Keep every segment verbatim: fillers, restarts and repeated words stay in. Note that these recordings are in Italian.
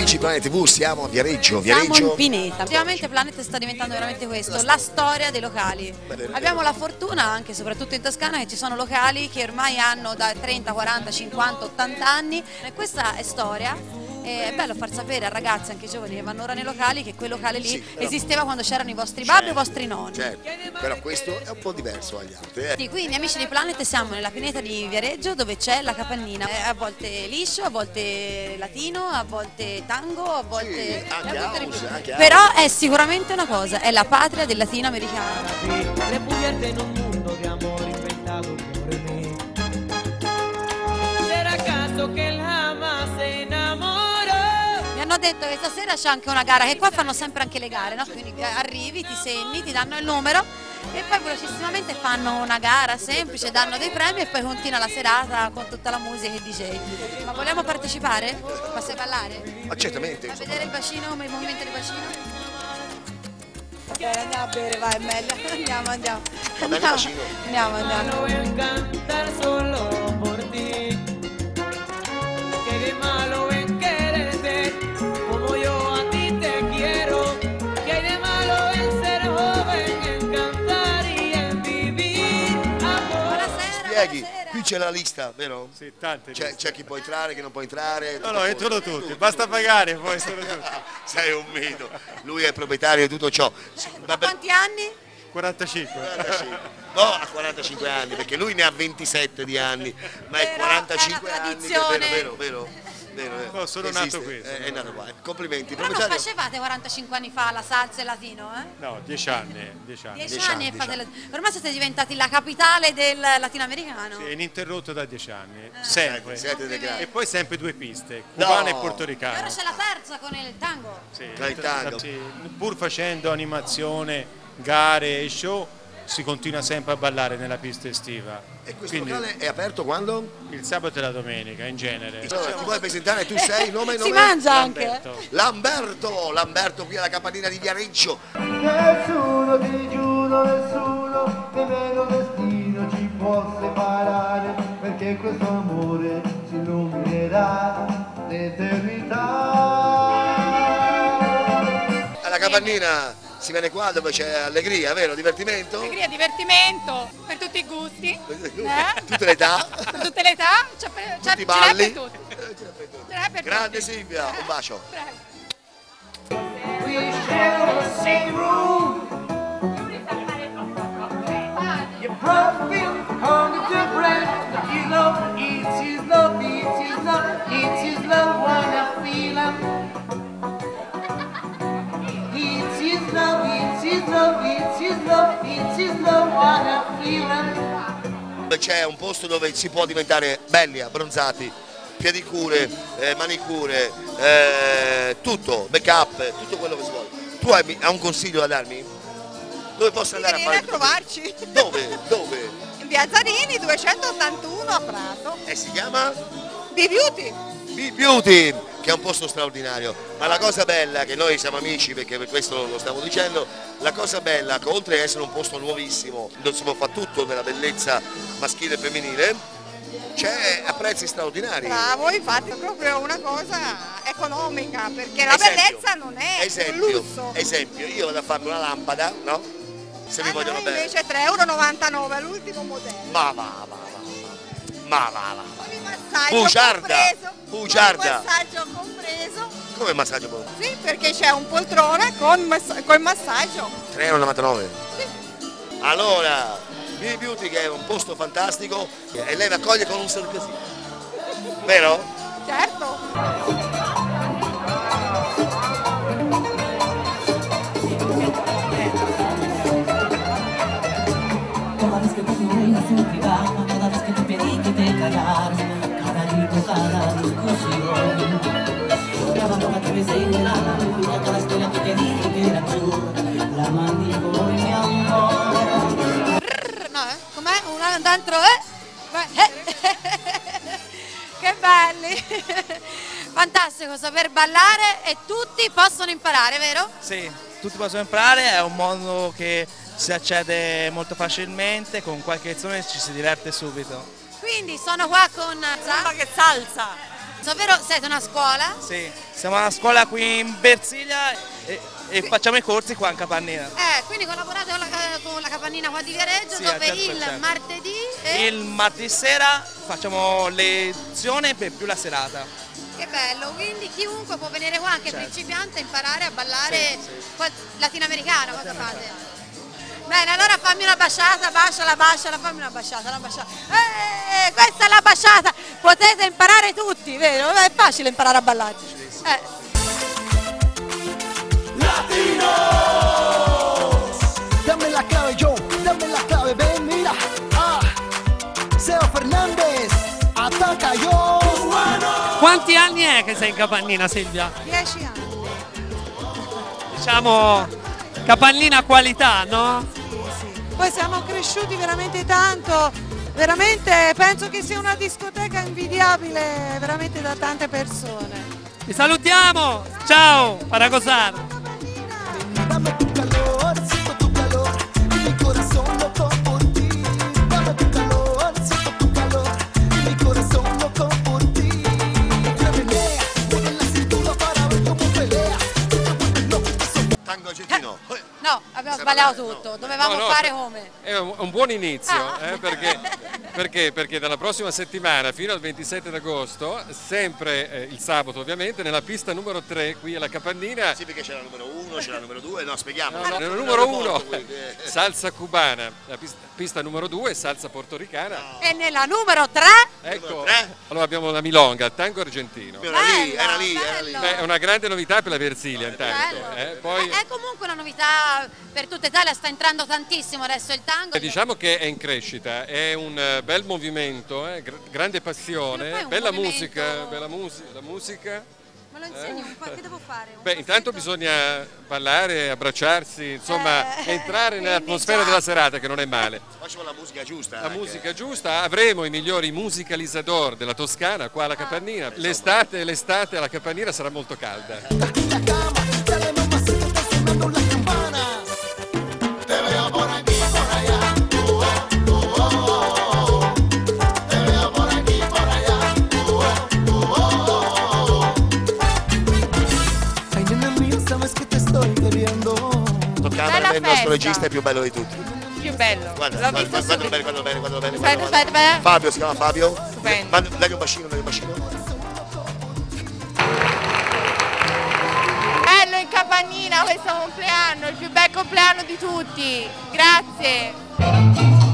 amici di Planet tivù, siamo a Viareggio, Siamo Viareggio. in Pineta. Ultimamente Planet sta diventando veramente questo, la storia dei locali. Abbiamo la fortuna, anche soprattutto in Toscana, che ci sono locali che ormai hanno da trenta, quaranta, cinquanta, ottanta anni e questa è storia. E è bello far sapere a ragazzi, anche giovani che vanno ora nei locali, che quel locale lì Sì, però... esisteva quando c'erano i vostri babbi e i vostri nonni. Certo, però questo è un po' diverso dagli altri. Eh. Sì, quindi amici di Planet siamo nella pineta di Viareggio dove c'è la capannina, è a volte liscio, a volte latino, a volte tango, a volte... Sì, anche a volte house, anche però house. è sicuramente una cosa, è la patria del latinoamericano. Refugiarte in un mundo de amor inventado por mí. ¿Será acaso que él jamás se enamoró? Mi hanno detto che stasera c'è anche una gara, che qua fanno sempre anche le gare, no? Quindi arrivi, ti segni, ti danno il numero e poi velocissimamente fanno una gara semplice, danno dei premi e poi continua la serata con tutta la musica e i D J. Ma vogliamo partecipare? Passi a ballare? Ma certamente. A vedere il bacino, il movimento del bacino? Ok, andiamo a bere, vai, è meglio. Andiamo, andiamo. Va bene il bacino? Andiamo, andiamo. No voy a cantar solo por ti. Que de malo en quererte como yo a ti te quiero. Que hay de malo en ser joven, en cantar y en vivir amor. Buonasera, Spieghi, buonasera. qui c'è la lista, vero? Sì, tante C'è, liste. c'è chi può entrare, chi non può entrare. No, no, entrano tutti, basta pagare poi sono tutti. Sei un mito, lui è il proprietario di tutto ciò. Sì, vabbè, Quanti anni? quarantacinque. quarantacinque. No, ha quarantacinque anni, perché lui ne ha ventisette di anni, ma è Però quarantacinque è una anni, tradizione. vero, vero, vero, vero, vero. No, sono Esiste, nato qui, È, sono è nato nato qua. Complimenti, Però non proprietario. facevate quarantacinque anni fa la salsa e il latino, eh? No, dieci anni, dieci anni. Dieci Dieci anni anni, e fate dieci la... Ormai siete diventati la capitale del latinoamericano. Sì, è ininterrotto da dieci anni, Ah. sempre. Siete, siete dei grandi. E poi sempre due piste, No. cubana e E ora portoricana. c'è la terza con il tango. Sì, Tra il tango. sì, pur facendo animazione, gare e show, si continua sempre a ballare nella pista estiva. E questo Quindi locale è aperto quando? il sabato e la domenica in genere. Allora, ti vuoi presentare? Tu sei, nome e Si nome? mangia anche. Lamberto. Lamberto, Lamberto qui alla capannina di Viareggio. Nessuno, ti giuro, nessuno, nemmeno destino ci può separare, perché questo amore si illuminerà l'eternità. Alla capannina si viene qua dove c'è allegria, vero? Divertimento? Allegria, divertimento per tutti i gusti, eh? Tutte le età. per tutte le età, c'è per, c'è, Tutti i ce n'è balli. per tutti. Ce n'è per Grande tutti. Silvia, un bacio. Prego. We share the same room. Your perfume hung to breath. His love, it's his love, it's his love, it's his love, wanna feel him. It's his love, it's his love, it's his love, it's his love, wanna feel him. C'è un posto dove si può diventare belli, abbronzati, pedicure, eh, manicure, eh, tutto, make up, tutto quello che si vuole. Tu hai, hai un consiglio da darmi? Dove posso andare a Venire fare? a trovarci Dove? Dove? in via Zarini duecentottantuno a Prato. E si chiama? B-Beauty. B-Beauty, che è un posto straordinario, ma la cosa bella, che noi siamo amici perché per questo lo stiamo dicendo, la cosa bella che oltre ad essere un posto nuovissimo, dove si può fare tutto nella bellezza maschile e femminile, c'è a prezzi straordinari. Bravo, infatti è proprio una cosa economica, perché la Esempio, bellezza non è un esempio, lusso. esempio, io vado a farmi una lampada, no? Se mi A vogliono noi bene. invece tre e novantanove euro, l'ultimo modello. Ma va, va, va, ma va, va. Con il massaggio Bugiarda, compreso. bugiarda. Con il massaggio compreso. Come massaggio buono? Sì, perché c'è un poltrone con, massa- con il massaggio. tre e novantanove euro. Sì. Allora, B-Beauty che è un posto fantastico e lei mi accoglie con un sorpresino. Vero? Certo. Toda vez que tu reina suplica, toda vez que te pedí que te callaras, cada grito, cada discusión. Cada boca que besé en la luna, cada historia que te dije que era giù, la mandico in mi amore. No, eh? Com'è? Un dentro, eh? Vai, eh? Che belli! Fantastico saper ballare e tutti possono imparare, vero? Sì, tutti possono imparare, è un mondo che si accede molto facilmente, con qualche lezione ci si diverte subito. Quindi sono qua con Samba che salsa. Ovvero siete una scuola? Sì, siamo una scuola qui in Versilia e, e facciamo i corsi qua in Capannina. Eh, quindi collaborate con la, con la Capannina qua di Viareggio, Sì, dove al cento per il cento. martedì e... Il martedì sera facciamo lezione per più la serata. Che bello, quindi chiunque può venire qua, anche Certo. principiante, a imparare a ballare Sì, sì. qual- latinoamericano, cosa fate? Bene, allora fammi una basciata, basciala, basciala, fammi una basciata, una basciata. Eh, questa è la basciata, potete imparare tutti, vero? È facile imparare a ballare. Eh. Latinos, dame la clave yo, dame la clave, ven, mira. Ah, Seo Fernández, attacca yo. Quanti anni è che sei in Capannina, Silvia? Dieci anni. Diciamo Capannina qualità, no? Poi siamo cresciuti veramente tanto, veramente penso che sia una discoteca invidiabile veramente da tante persone. Ti salutiamo! Ciao, Paracosar! Dame tu calor, siento tu calor, y mi corazón loco por ti. Dame tu calor, siento tu calor, y mi corazón loco por ti. Menea, mueve la cintura para ver cómo pelea. Tú te vuelves loco, que soy Tango argentino. No, abbiamo sbagliato tutto, dovevamo No, no, fare come? È un, un buon inizio, Ah. eh, perché, perché? Perché dalla prossima settimana fino al ventisette d'agosto, sempre eh, il sabato ovviamente, nella pista numero tre qui alla Capannina. Sì, perché c'è la numero uno, c'è la numero due, no, spieghiamo. No, no, nella numero uno, salsa cubana, la pista, pista numero due, salsa portoricana. E nella numero tre? Ecco, allora abbiamo la milonga, tango argentino. Era lì, era lì, era lì. Beh, è una grande novità per la Versilia intanto. Eh, poi... È comunque una novità per tutta Italia, sta entrando tantissimo adesso il tango. Diciamo che è in crescita, è un eh, bel movimento, eh, gr- grande passione, bella movimento- musica, bella musi- la musica. Me lo insegni un po', che devo fare? Un Beh, intanto bisogna ballare, abbracciarsi, insomma, entrare nell'atmosfera della serata, che non è male. Facciamo la musica giusta. La anche. musica giusta, avremo i migliori musicalizzator della Toscana qua alla Capannina. L'estate, l'estate alla Capannina sarà molto calda. dale mamacita, está sonando las campanas. Te veo por aquí, por allá. Uh, oh, uh, oh. Te veo por aquí, por allá. Uh, oh, uh, oh. Ay, nena mía, sabes que te estoy queriendo. Toccamera, il nostro regista è più bello di tutti. Più bello. Guarda, L'ho guarda, visto guarda subito. bene, guarda bene, guarda bene. Aspetta, guarda aspetta, bene. aspetta. Fabio, si chiama Fabio. Stupendo. Ma- Dagli un bacino, dagli un bacino. Bello in Capannina questo compleanno, il più bel compleanno di tutti. Grazie.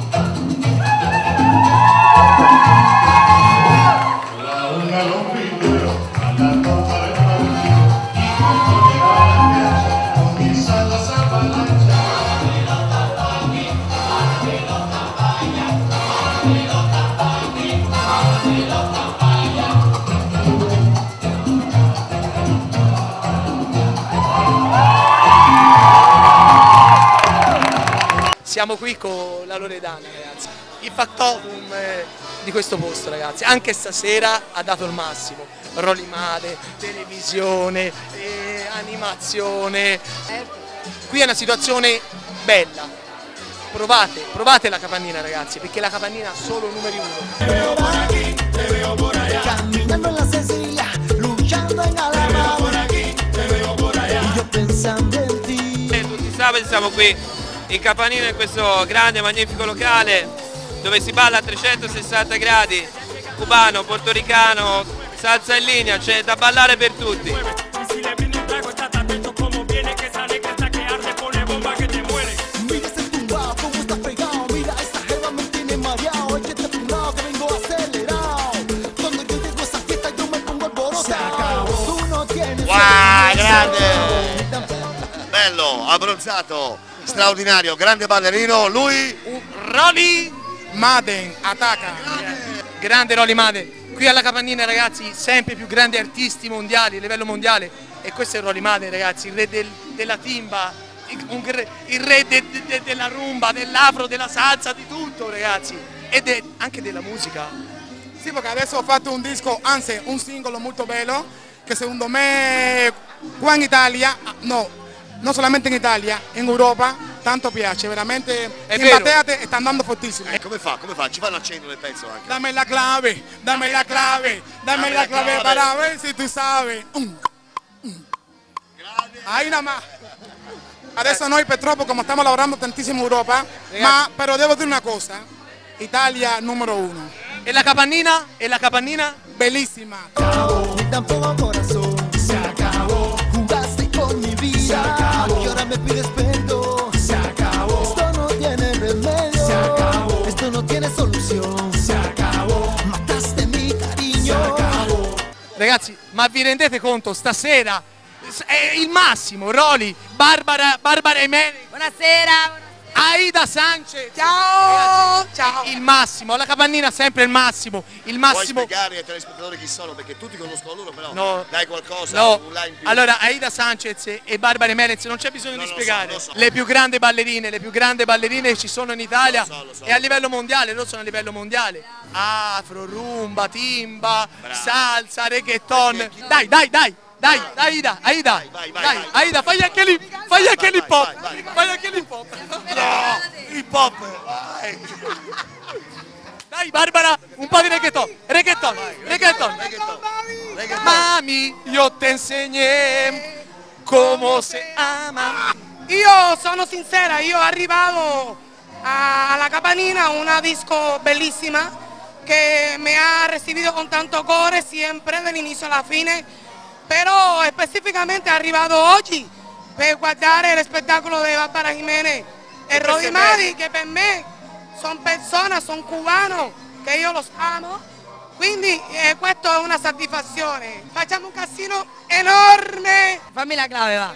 Siamo qui con la Loredana, ragazzi. Il factotum eh, di questo posto, ragazzi. Anche stasera ha dato il massimo. Rolimate, televisione, eh, animazione. Qui è una situazione bella. Provate, provate la Capannina, ragazzi, perché la Capannina ha solo numeri uno. Caminando en la Cecilia, luchando en Alabama. Y yo pensando en ti. Tutti i sabati siamo qui in Capannina, in questo grande magnifico locale dove si balla a trecentosessanta gradi, cubano, portoricano, salsa in linea, c'è da ballare per tutti. Mira ese tumbao, cómo está pegado. Mira esta jeva me tiene mareado. Échate a tu lado que vengo acelerado. Cuando yo llego a esa fiesta yo me pongo alborotado. Se acabó. Tú no tienes. Wow, grande! Bello, abbronzato, straordinario, grande ballerino, lui Rolly Maden, attacca. Grande Rolly Maden. Qui alla Capannina, ragazzi, sempre più grandi artisti mondiali, a livello mondiale. E questo è Rolly Maden, ragazzi, il re del, della timba, il, un, il re de, de, de, della rumba, dell'afro, della salsa, di tutto, ragazzi. E de, anche della musica. Sì, perché adesso ho fatto un disco, anzi un singolo molto bello, che secondo me qua in Italia, no, non solamente in Italia, in Europa tanto piace, veramente È in vero. batteate sta andando fortissimo. Eh, come fa? Come fa? Ci fanno accendere il pezzo anche. Dame la clave, dame la clave, dame la clave para ver si tu sabes. Mm. Mm. Ahí nada más. Adesso noi purtroppo come stiamo lavorando tantissimo in Europa, ma però devo dire una cosa, Italia numero uno. E la capannina? E la capannina? Bellissima. Tampoco corazón, se acabó. Jugaste con mi vida, se acabó. Y ahora me pides perdón, se acabó. Esto no tiene remedio, se acabó. Esto no tiene solución, se acabó. Mataste mi cariño, se acabó. Ragazzi, ma vi rendete conto, stasera è il massimo, Roli, Barbara, Barbara Emeni. Buonasera. Aida Sanchez. Ciao. Ciao. Il massimo, la capannina sempre il massimo. Il massimo. Puoi spiegare ai telespettatori chi sono? Perché tutti conoscono loro, però No. dai qualcosa, No, un là in più. allora Aida Sanchez e Barbara Emenez non c'è bisogno No, di lo spiegare. so, lo so. Le più grandi ballerine, le più grandi ballerine che ci sono in Italia Lo so, lo so. e a livello mondiale, loro sono a livello mondiale. Afro, rumba, timba, salsa, reggaeton. Dai, dai, dai, dai, Aida, Aida, dai, Aida, fai anche l'hip, fai anche l'hip hop, fai anche l'hip hop. No, hip hop, vai. Dai Barbara, un po' di reggaeton, reggaeton, reggaeton. Mami, io te enseñé come se ama. Io sono sincera, io arrivavo a la Capanina, una disco bellissima che mi ha recibido con tanto cuore sempre dall'inizio alla fine, però specificamente è arrivato oggi per guardare lo spettacolo di Barbara Jiménez e Rodi Madi, che per me sono persone, sono cubano, che io lo amo, quindi eh, questa è una soddisfazione. Facciamo un casino enorme. Fammi la clave, va.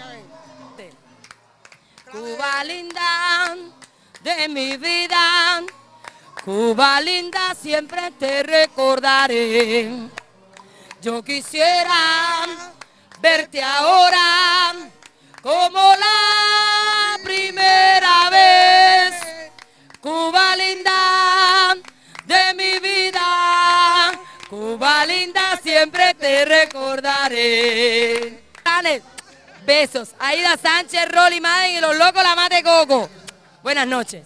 Cuba linda de mi vida, Cuba linda, siempre te recordaré. Yo quisiera verte ahora como la primera vez. Cuba linda de mi vida, Cuba linda, siempre te recordaré. Dale, besos. Aida Sánchez, Roli Madden y los locos la Mate Coco. Buenas noches.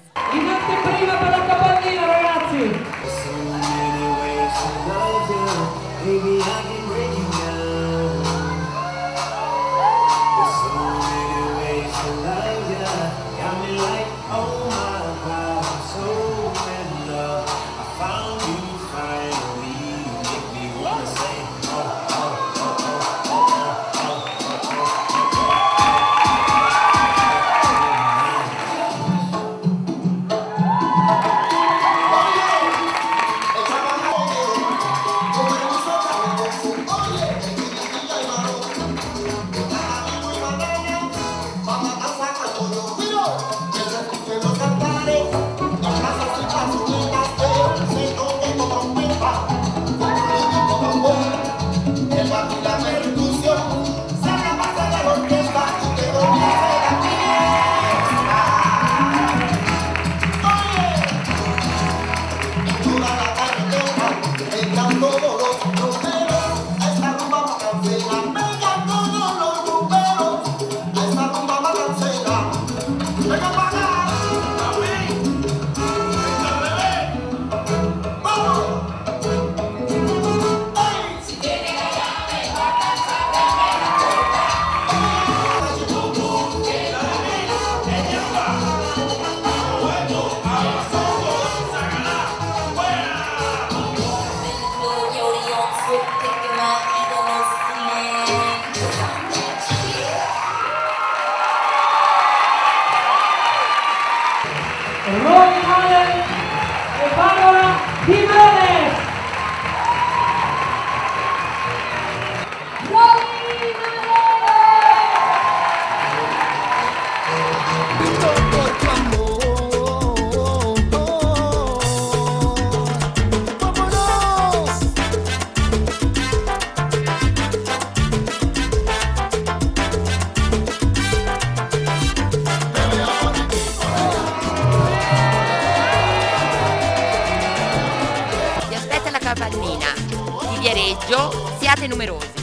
Baby, I can break you down. There's so many ways to love ya. Got me like, oh my God, I'm so in love. I found you finally. You make me wanna say, oh, oh, oh, oh, oh, oh, Rodi Madden e Barbara Jiménez. Vi aspetta la Capannina di Viareggio, siate numerosi.